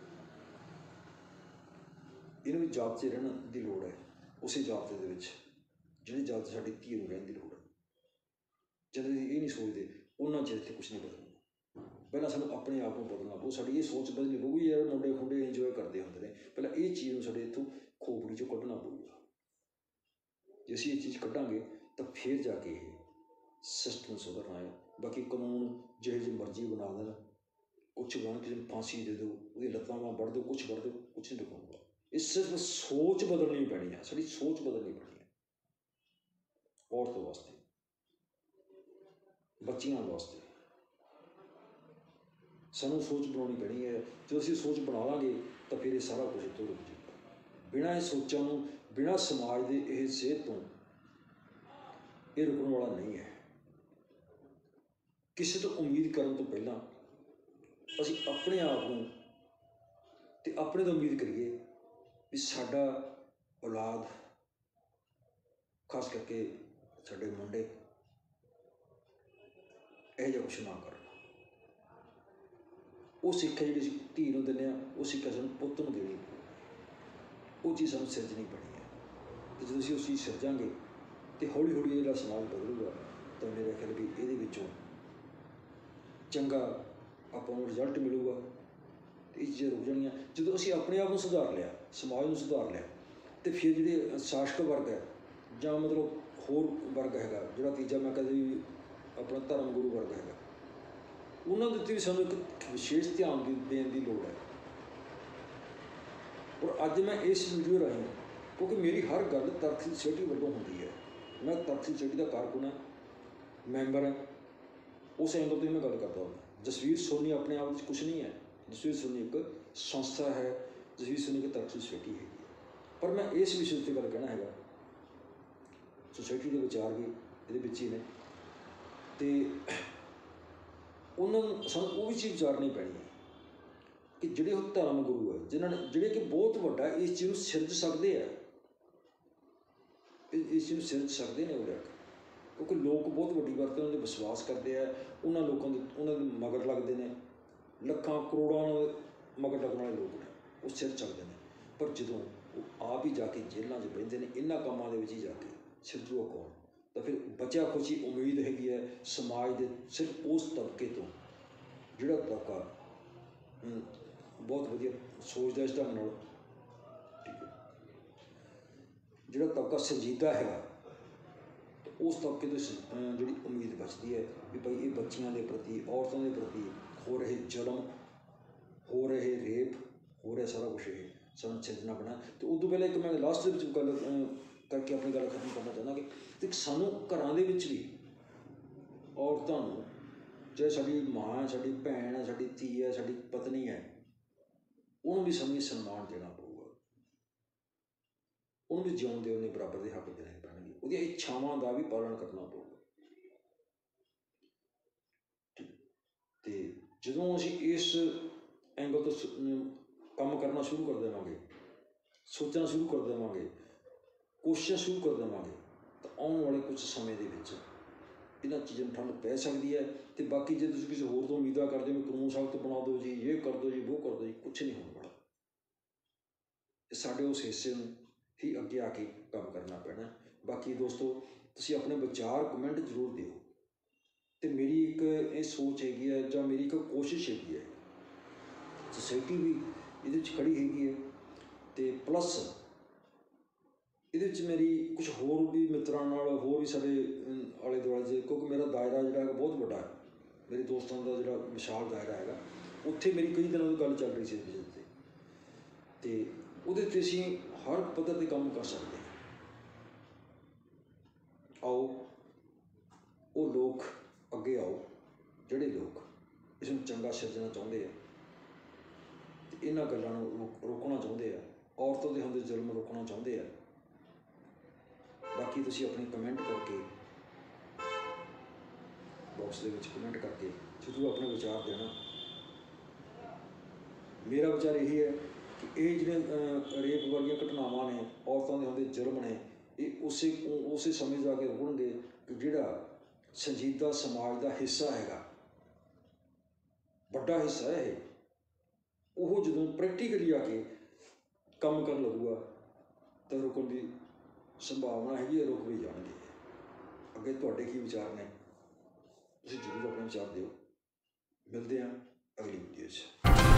ਇਹਨੂੰ ਵੀ ਜਾਬਤੇ ਰਹਿਣ ਦੀ ਲੋੜ ਹੈ, ਉਸੇ ਜਾਬਤੇ ਦੇ ਵਿੱਚ ਜਿਹੜੇ ਜਾਬਤੇ ਸਾਡੀ ਧੀ ਨੂੰ ਰਹਿਣ ਦੀ ਲੋੜ ਹੈ। ਜਦੋਂ ਅਸੀਂ ਇਹ ਨਹੀਂ ਸੋਚਦੇ, ਉਹਨਾਂ ਚਿਰ ਇੱਥੇ ਕੁਛ ਨਹੀਂ ਬਦਲਣਾ। ਪਹਿਲਾਂ ਸਾਨੂੰ ਆਪਣੇ ਆਪ ਨੂੰ ਬਦਲਣਾ ਪਊ, ਸਾਡੀ ਇਹ ਸੋਚ ਬਦਲਣੀ ਪਊਗੀ। ਯਾਰ ਮੁੰਡੇ ਖੁੰਡੇ ਇੰਜੋਏ ਕਰਦੇ ਹੁੰਦੇ ਨੇ, ਪਹਿਲਾਂ ਇਹ ਚੀਜ਼ ਨੂੰ ਸਾਡੇ ਇੱਥੋਂ ਖੋਪੜੀ 'ਚੋਂ ਕੱਢਣਾ ਪਊਗਾ। ਜੇ ਅਸੀਂ ਇਹ ਚੀਜ਼ ਕੱਢਾਂਗੇ ਤਾਂ ਫਿਰ ਜਾ ਕੇ ਇਹ ਸਿਸਟਮ ਸੁਧਰਨਾ ਹੈ। ਬਾਕੀ ਕਾਨੂੰਨ ਜਿਹੇ ਜਿਹੀ ਮਰਜ਼ੀ ਬਣਾ ਦੇਣ, ਕੁਛ ਬਣਾ, ਕਿਸੇ ਨੂੰ ਫਾਂਸੀ ਦੇ ਦਿਓ, ਉਹਦੀਆਂ ਲੱਤਾਂ ਬਾਹਾਂ ਵੱਢ ਦਿਓ, ਕੁਛ ਵੱਢ ਦਿਓ, ਕੁਛ ਨਹੀਂ ਦਿਖਾਊਗਾ। ਇਹ ਸਿਰਫ ਸੋਚ ਬਦਲਣੀ ਪੈਣੀ ਹੈ, ਸਾਡੀ ਸੋਚ ਬਦਲਣੀ ਪੈਣੀ ਹੈ। ਔਰਤ ਵਾਸਤੇ, ਬੱਚੀਆਂ ਵਾਸਤੇ ਸਾਨੂੰ ਸੋਚ ਬਣਾਉਣੀ ਪੈਣੀ ਹੈ। ਜਦੋਂ ਅਸੀਂ ਸੋਚ ਬਣਾ ਲਾਂਗੇ ਤਾਂ ਫਿਰ ਇਹ ਸਾਰਾ ਕੁਝ ਇੱਥੋਂ ਰੁਕ ਜਾਊਗਾ। ਬਿਨਾਂ ਇਹ ਸੋਚਾਂ ਨੂੰ, ਬਿਨਾਂ ਸਮਾਜ ਦੇ ਇਹ ਸਿਹਤ ਤੋਂ ਇਹ ਰੁਕਣ ਵਾਲਾ ਨਹੀਂ ਹੈ। ਕਿਸੇ ਤੋਂ ਉਮੀਦ ਕਰਨ ਤੋਂ ਪਹਿਲਾਂ ਅਸੀਂ ਆਪਣੇ ਆਪ ਨੂੰ ਅਤੇ ਆਪਣੇ ਤੋਂ ਉਮੀਦ ਕਰੀਏ ਵੀ ਸਾਡਾ ਔਲਾਦ, ਖਾਸ ਕਰਕੇ ਸਾਡੇ ਮੁੰਡੇ, ਇਹੋ ਜਿਹਾ ਕੁਛ ਨਾ ਕਰਨ। ਉਹ ਸਿੱਖਿਆ ਜਿਹੜੀ ਅਸੀਂ ਧੀ ਨੂੰ ਦਿੰਦੇ ਹਾਂ, ਉਹ ਸਿੱਖਿਆ ਸਾਨੂੰ ਪੁੱਤ ਨੂੰ ਦੇਣੀ ਪਊ। ਉਹ ਚੀਜ਼ ਸਾਨੂੰ ਸਿਰਜਣੀ ਪੈਣੀ ਹੈ। ਅਤੇ ਜਦੋਂ ਅਸੀਂ ਉਸ ਚੀਜ਼ ਸਿਰਜਾਂਗੇ ਅਤੇ ਹੌਲੀ ਹੌਲੀ ਜਿਹੜਾ ਸਮਾਜ ਬਦਲੂਗਾ, ਤਾਂ ਮੇਰਾ ਖਿਆਲ ਵੀ ਇਹਦੇ ਵਿੱਚੋਂ ਚੰਗਾ ਆਪਾਂ ਨੂੰ ਰਿਜ਼ਲਟ ਮਿਲੂਗਾ ਅਤੇ ਇਹ ਚੀਜ਼ਾਂ ਰੁਕ ਜਾਣਗੀਆਂ। ਜਦੋਂ ਅਸੀਂ ਆਪਣੇ ਆਪ ਨੂੰ ਸੁਧਾਰ ਲਿਆ, ਸਮਾਜ ਨੂੰ ਸੁਧਾਰ ਲਿਆ, ਅਤੇ ਫਿਰ ਜਿਹੜੇ ਸ਼ਾਸਕ ਵਰਗ ਹੈ, ਜਾਂ ਮਤਲਬ ਹੋਰ ਵਰਗ ਹੈਗਾ, ਜਿਹੜਾ ਤੀਜਾ ਮੈਂ ਕਦੇ ਵੀ ਆਪਣਾ ਧਰਮ ਗੁਰੂ ਵਰਗ ਹੈਗਾ, ਉਹਨਾਂ ਦੇ ਉੱਤੇ ਵੀ ਸਾਨੂੰ ਇੱਕ ਵਿਸ਼ੇਸ਼ ਧਿਆਨ ਦੀ ਦੇਣ ਦੀ ਲੋੜ ਹੈ। ਔਰ ਅੱਜ ਮੈਂ ਇਸ ਵੀਡੀਓ ਰਾਹੀਂ, ਕਿਉਂਕਿ ਮੇਰੀ ਹਰ ਗੱਲ ਤਰਕਸ਼ੀਲ ਸੋਸਾਇਟੀ ਵੱਲੋਂ ਹੁੰਦੀ ਹੈ, ਮੈਂ ਤਰਕਸ਼ੀਲ ਸੋਸਾਇਟੀ ਦਾ ਕਾਰਕੁਨ ਹਾਂ, ਮੈਂਬਰ ਹਾਂ, ਉਸ ਐਂਗਲ ਤੋਂ ਹੀ ਮੈਂ ਗੱਲ ਕਰਦਾ ਹਾਂ। ਜਸਵੀਰ ਸੋਨੀ ਆਪਣੇ ਆਪ ਵਿੱਚ ਕੁਛ ਨਹੀਂ ਹੈ। ਜਸਵੀਰ ਸੋਨੀ ਇੱਕ ਸੰਸਥਾ ਹੈ, ਜਸਵੀਰ ਸੋਨੀ ਇੱਕ ਤਰਕਸ਼ੀਲ ਸੋਸਾਇਟੀ ਹੈਗੀ ਹੈ। ਪਰ ਮੈਂ ਇਸ ਵਿਸ਼ੇ ਉੱਤੇ ਗੱਲ ਕਹਿਣਾ ਹੈਗਾ, ਸੋਸਾਇਟੀ ਦੇ ਵਿਚਾਰ ਵੀ ਇਹਦੇ ਵਿੱਚ ਹੀ ਨੇ, ਅਤੇ ਉਹਨਾਂ ਨੂੰ ਸਾਨੂੰ ਉਹ ਵੀ ਚੀਜ਼ ਵਿਚਾਰਨੀ ਪੈਣੀ ਹੈ ਕਿ ਜਿਹੜੇ ਉਹ ਧਰਮ ਗੁਰੂ ਹੈ, ਜਿਨ੍ਹਾਂ ਨੇ, ਜਿਹੜੇ ਕਿ ਬਹੁਤ ਵੱਡਾ ਇਸ ਚੀਜ਼ ਨੂੰ ਸਿਰਜ ਸਕਦੇ ਆ, ਇਸ ਚੀਜ਼ ਨੂੰ ਸਿਰਜ ਸਕਦੇ ਨੇ ਉਹ ਲਿਆ ਕੇ, ਕਿਉਂਕਿ ਲੋਕ ਬਹੁਤ ਵੱਡੀ ਵਰਤ ਉਹਨਾਂ ਦੇ ਵਿਸ਼ਵਾਸ ਕਰਦੇ ਆ, ਉਹਨਾਂ ਲੋਕਾਂ ਦੇ, ਉਹਨਾਂ ਦੇ ਮਗਰ ਲੱਗਦੇ ਨੇ, ਲੱਖਾਂ ਕਰੋੜਾਂ ਮਗਰ ਲੱਗਣ ਵਾਲੇ ਲੋਕ ਨੇ, ਉਹ ਸਿਰ ਸਕਦੇ ਨੇ। ਪਰ ਜਦੋਂ ਉਹ ਆਪ ਹੀ ਜਾ ਕੇ ਜੇਲ੍ਹਾਂ 'ਚ ਬਹਿੰਦੇ ਨੇ, ਇਹਨਾਂ ਕੰਮਾਂ ਦੇ ਵਿੱਚ ਹੀ ਜਾ ਕੇ, ਸਿਰਜੂਗਾ ਕੌਣ? ਤਾਂ ਫਿਰ ਬਚਿਆ ਖੁਸ਼ੀ ਉਮੀਦ ਹੈਗੀ ਹੈ ਸਮਾਜ ਦੇ ਸਿਰਫ ਉਸ ਤਬਕੇ ਤੋਂ ਜਿਹੜਾ ਤਬਕਾ ਬਹੁਤ ਵਧੀਆ ਸੋਚਦਾ ਇਸ ਢੰਗ ਨਾਲ, ਠੀਕ ਹੈ, ਜਿਹੜਾ ਤਬਕਾ ਸੰਜੀਦਾ ਹੈਗਾ, ਉਸ ਤਬਕੇ ਤੋਂ ਜਿਹੜੀ ਉਮੀਦ ਬਚਦੀ ਹੈ ਵੀ ਭਾਈ ਇਹ ਬੱਚੀਆਂ ਦੇ ਪ੍ਰਤੀ, ਔਰਤਾਂ ਦੇ ਪ੍ਰਤੀ ਹੋ ਰਹੇ ਜ਼ੁਲਮ, ਹੋ ਰਹੇ ਰੇਪ, ਹੋ ਰਿਹਾ ਸਾਰਾ ਕੁਛ ਇਹ ਸਾਨੂੰ ਸਿਰਜਣਾ ਪੈਣਾ। ਅਤੇ ਉਦੋਂ ਪਹਿਲਾਂ ਇੱਕ ਮੈਂ ਲਾਸਟ ਦੇ ਵਿੱਚ ਗੱਲ ਕਰਕੇ ਆਪਣੀ ਗੱਲ ਖਤਮ ਕਰਨਾ ਚਾਹੁੰਦਾ ਕਿ ਸਾਨੂੰ ਘਰਾਂ ਦੇ ਵਿੱਚ ਵੀ ਔਰਤਾਂ ਨੂੰ, ਚਾਹੇ ਸਾਡੀ ਮਾਂ ਹੈ, ਸਾਡੀ ਭੈਣ ਹੈ, ਸਾਡੀ ਧੀ ਹੈ, ਸਾਡੀ ਪਤਨੀ ਹੈ, ਉਹਨੂੰ ਵੀ ਸਾਨੂੰ ਸਨਮਾਨ ਦੇਣਾ ਪਊਗਾ, ਉਹਨੂੰ ਵੀ ਜਿਉਣ ਦੇ ਉਹਨੇ ਬਰਾਬਰ ਦੇ ਹੱਕ ਦੇਣੇ ਪੈਣਗੇ, ਉਹਦੀਆਂ ਇੱਛਾਵਾਂ ਦਾ ਵੀ ਪਾਲਣ ਕਰਨਾ ਪਊਗਾ। ਅਤੇ ਜਦੋਂ ਅਸੀਂ ਇਸ ਐਂਗਲ ਤੋਂ ਕੰਮ ਕਰਨਾ ਸ਼ੁਰੂ ਕਰ ਦੇਵਾਂਗੇ, ਸੋਚਣਾ ਸ਼ੁਰੂ ਕਰ ਦੇਵਾਂਗੇ, ਕੋਸ਼ਿਸ਼ਾਂ ਸ਼ੁਰੂ ਕਰ ਦੇਵਾਂਗੇ, ਤਾਂ ਆਉਣ ਵਾਲੇ ਕੁਛ ਸਮੇਂ ਦੇ ਵਿੱਚ ਇਹਨਾਂ ਚੀਜ਼ਾਂ ਨੂੰ ਠੰਡ ਪੈ ਸਕਦੀ ਹੈ। ਅਤੇ ਬਾਕੀ ਜੇ ਤੁਸੀਂ ਕਿਸੇ ਹੋਰ ਤੋਂ ਉਮੀਦਾਂ ਕਰਦੇ ਹੋ ਕਾਨੂੰਨ ਸਖਤ ਬਣਾ ਦਿਓ ਜੀ, ਇਹ ਕਰ ਦਿਓ ਜੀ, ਉਹ ਕਰ ਦਿਓ ਜੀ, ਕੁਛ ਨਹੀਂ ਹੋਣ ਵਾਲਾ। ਸਾਡੇ ਉਸ ਹਿੱਸੇ ਨੂੰ ਹੀ ਅੱਗੇ ਆ ਕੇ ਕੰਮ ਕਰਨਾ ਪੈਣਾ। ਬਾਕੀ ਦੋਸਤੋ, ਤੁਸੀਂ ਆਪਣੇ ਵਿਚਾਰ ਕਮੈਂਟ ਜ਼ਰੂਰ ਦਿਓ। ਅਤੇ ਮੇਰੀ ਇੱਕ ਇਹ ਸੋਚ ਹੈਗੀ ਹੈ, ਜਾਂ ਮੇਰੀ ਇੱਕ ਕੋਸ਼ਿਸ਼ ਹੈਗੀ ਹੈ, ਸੁਸਾਇਟੀ ਵੀ ਇਹਦੇ ਵਿੱਚ ਖੜ੍ਹੀ ਹੈਗੀ ਹੈ, ਅਤੇ ਪਲੱਸ ਇਹਦੇ ਵਿੱਚ ਮੇਰੀ ਕੁਛ ਹੋਰ ਵੀ ਮਿੱਤਰਾਂ ਨਾਲ, ਹੋਰ ਵੀ ਸਾਡੇ ਆਲੇ ਦੁਆਲੇ 'ਚ, ਕਿਉਂਕਿ ਮੇਰਾ ਦਾਇਰਾ ਜਿਹੜਾ ਹੈਗਾ ਬਹੁਤ ਵੱਡਾ ਹੈ, ਮੇਰੇ ਦੋਸਤਾਂ ਦਾ ਜਿਹੜਾ ਵਿਸ਼ਾਲ ਦਾਇਰਾ ਹੈਗਾ, ਉੱਥੇ ਮੇਰੀ ਕਈ ਦਿਨਾਂ ਤੋਂ ਗੱਲ ਚੱਲ ਰਹੀ ਸੀ ਵਿਜਨ 'ਤੇ, ਅਤੇ ਉਹਦੇ 'ਤੇ ਅਸੀਂ ਹਰ ਪੱਧਰ 'ਤੇ ਕੰਮ ਕਰ ਸਕਦੇ ਹਾਂ। ਆਓ ਉਹ ਲੋਕ ਅੱਗੇ ਆਓ ਜਿਹੜੇ ਲੋਕ ਇਸ ਨੂੰ ਚੰਗਾ ਸਿਰਜਣਾ ਚਾਹੁੰਦੇ ਆ ਅਤੇ ਇਹਨਾਂ ਗੱਲਾਂ ਨੂੰ ਰੋਕ ਰੋਕਣਾ ਚਾਹੁੰਦੇ ਆ, ਔਰਤਾਂ ਦੇ ਹੁੰਦੇ ਜ਼ੁਲਮ ਰੋਕਣਾ ਚਾਹੁੰਦੇ ਆ। ਬਾਕੀ ਤੁਸੀਂ ਆਪਣੀ ਕਮੈਂਟ ਕਰਕੇ ਬਾਕਸ ਦੇ ਵਿੱਚ ਕਮੈਂਟ ਕਰਕੇ ਜ਼ਰੂਰ ਆਪਣੇ ਵਿਚਾਰ ਦੇਣਾ। ਮੇਰਾ ਵਿਚਾਰ ਇਹੀ ਹੈ ਕਿ ਇਹ ਜਿਹੜੇ ਰੇਪ ਵਰਗੀਆਂ ਘਟਨਾਵਾਂ ਨੇ, ਔਰਤਾਂ ਦੇ ਹੁੰਦੇ ਜ਼ੁਲਮ ਨੇ, ਇਹ ਉਸੇ ਉਸੇ ਸਮੇਂ ਜਾ ਕੇ ਰੁਕਣਗੇ ਕਿ ਜਿਹੜਾ ਸੰਜੀਦਾ ਸਮਾਜ ਦਾ ਹਿੱਸਾ ਹੈਗਾ, ਵੱਡਾ ਹਿੱਸਾ ਹੈ ਇਹ, ਉਹ ਜਦੋਂ ਪ੍ਰੈਕਟੀਕਲੀ ਆ ਕੇ ਕੰਮ ਕਰਨ ਲੱਗੂਗਾ ਤਾਂ ਰੁਕਣ ਦੀ ਸੰਭਾਵਨਾ ਹੈਗੀ ਹੈ, ਰੁਕ ਵੀ ਜਾਣਗੇ। ਅੱਗੇ ਤੁਹਾਡੇ ਕੀ ਵਿਚਾਰ ਨੇ, ਤੁਸੀਂ ਜ਼ਰੂਰ ਆਪਣੇ ਵਿਚਾਰ ਦਿਓ। ਮਿਲਦੇ ਹਾਂ ਅਗਲੀ ਵੀਡੀਓ 'ਚ।